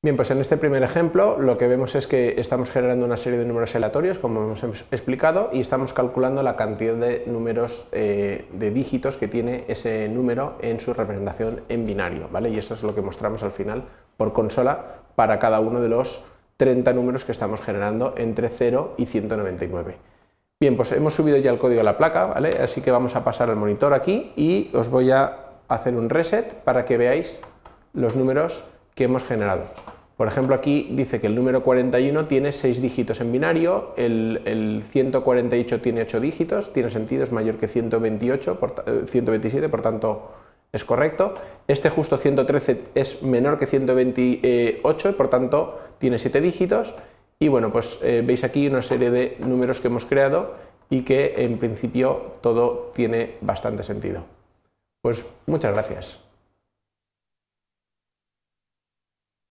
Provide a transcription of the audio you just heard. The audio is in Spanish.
Bien, pues en este primer ejemplo lo que vemos es que estamos generando una serie de números aleatorios, como hemos explicado, y estamos calculando la cantidad de números de dígitos que tiene ese número en su representación en binario, ¿vale? Y eso es lo que mostramos al final por consola para cada uno de los 30 números que estamos generando entre 0 y 199. Bien, pues hemos subido ya el código a la placa, ¿vale? Así que vamos a pasar al monitor aquí y os voy a hacer un reset para que veáis los números que hemos generado. Por ejemplo, aquí dice que el número 41 tiene 6 dígitos en binario, el 148 tiene 8 dígitos, tiene sentido, es mayor que 127, por tanto es correcto. Este justo 113 es menor que 128 y por tanto tiene 7 dígitos. Y bueno, pues veis aquí una serie de números que hemos creado y que en principio todo tiene bastante sentido. Pues muchas gracias.